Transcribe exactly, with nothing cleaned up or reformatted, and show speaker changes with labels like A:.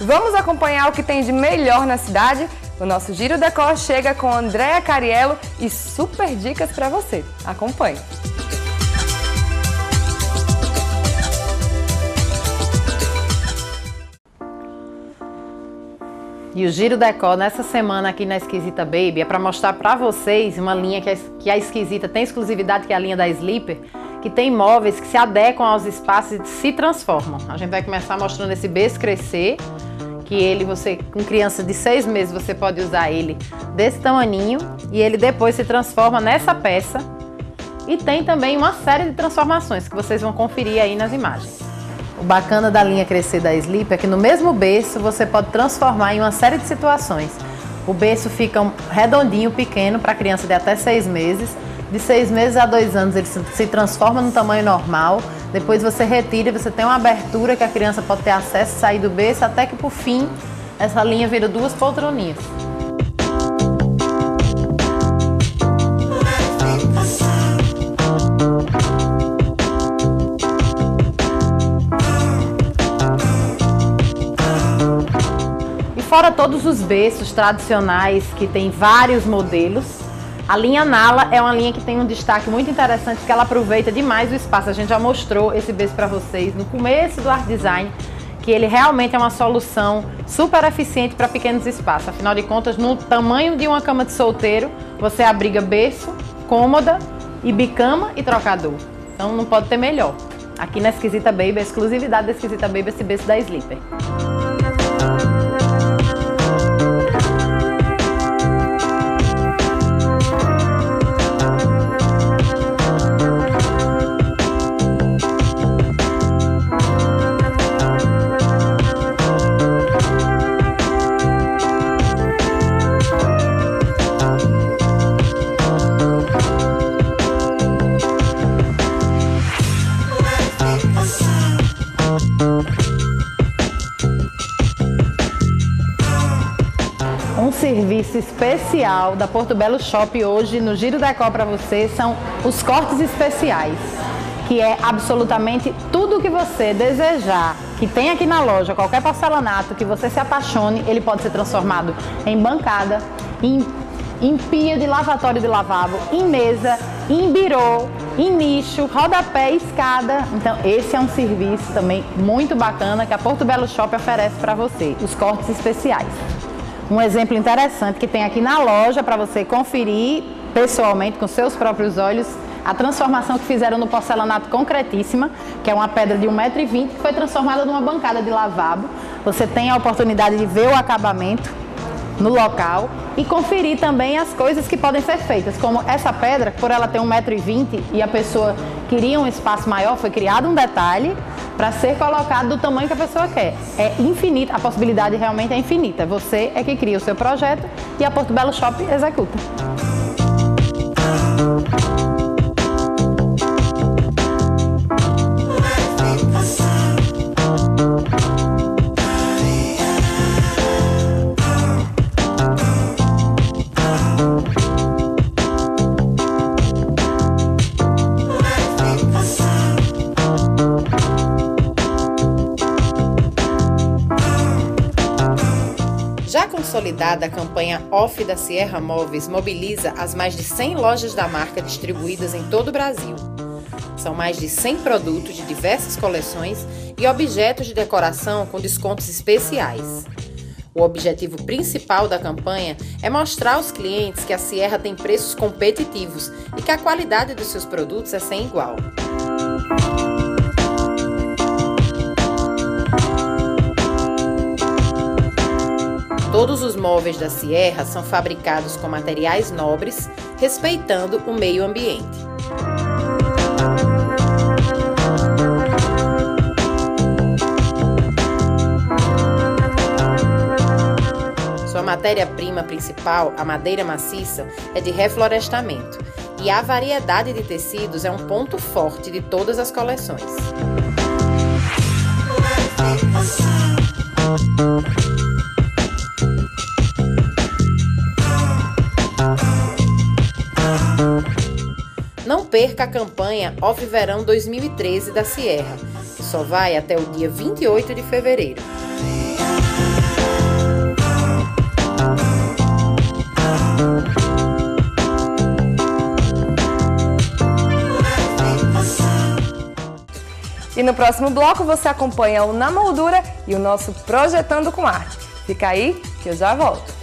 A: Vamos acompanhar o que tem de melhor na cidade? O nosso Giro Decor chega com Andréa Cariello e super dicas para você. Acompanhe!
B: E o Giro Decor nessa semana aqui na Esquisita Baby é para mostrar para vocês uma linha que a, que a Esquisita tem exclusividade, que é a linha da Sleeper, que tem móveis que se adequam aos espaços e se transformam. A gente vai começar mostrando esse berço crescer, que ele, você com criança de seis meses, você pode usar ele desse tamaninho e ele depois se transforma nessa peça. E tem também uma série de transformações que vocês vão conferir aí nas imagens. O bacana da linha Crescer da Sleeper é que no mesmo berço você pode transformar em uma série de situações. O berço fica redondinho, pequeno, para criança de até seis meses. De seis meses a dois anos ele se transforma no tamanho normal. Depois você retira e você tem uma abertura que a criança pode ter acesso e sair do berço, até que por fim essa linha vira duas poltroninhas. Fora todos os berços tradicionais que tem vários modelos, a linha Nala é uma linha que tem um destaque muito interessante, porque ela aproveita demais o espaço. A gente já mostrou esse berço para vocês no começo do Art Design, que ele realmente é uma solução super eficiente para pequenos espaços. Afinal de contas, no tamanho de uma cama de solteiro, você abriga berço, cômoda e bicama e trocador. Então não pode ter melhor. Aqui na Esquisita Baby, a exclusividade da Esquisita Baby é esse berço da Sleeper. Um serviço especial da Porto Belo Shop hoje no Giro Decor para você são os cortes especiais, que é absolutamente tudo o que você desejar, que tem aqui na loja, qualquer porcelanato que você se apaixone, ele pode ser transformado em bancada, em, em pia de lavatório de lavabo, em mesa, em birô, em nicho, rodapé, escada. Então esse é um serviço também muito bacana que a Porto Belo Shop oferece para você, os cortes especiais. Um exemplo interessante que tem aqui na loja para você conferir pessoalmente com seus próprios olhos a transformação que fizeram no porcelanato Concretíssima, que é uma pedra de um metro e vinte que foi transformada numa bancada de lavabo. Você tem a oportunidade de ver o acabamento no local e conferir também as coisas que podem ser feitas, como essa pedra, por ela ter um metro e vinte e a pessoa queria um espaço maior, foi criado um detalhe para ser colocado do tamanho que a pessoa quer. É infinita, a possibilidade realmente é infinita. Você é que cria o seu projeto e a Porto Belo Shop executa.
C: Já consolidada, a campanha Off da Sierra Móveis mobiliza as mais de cem lojas da marca distribuídas em todo o Brasil. São mais de cem produtos de diversas coleções e objetos de decoração com descontos especiais. O objetivo principal da campanha é mostrar aos clientes que a Sierra tem preços competitivos e que a qualidade dos seus produtos é sem igual. Todos os móveis da Sierra são fabricados com materiais nobres, respeitando o meio ambiente. Sua matéria-prima principal, a madeira maciça, é de reflorestamento, e a variedade de tecidos é um ponto forte de todas as coleções. Não perca a campanha Off Verão dois mil e treze da Sierra, que só vai até o dia vinte e oito de fevereiro.
A: E no próximo bloco você acompanha o Na Moldura e o nosso Projetando com Arte. Fica aí que eu já volto.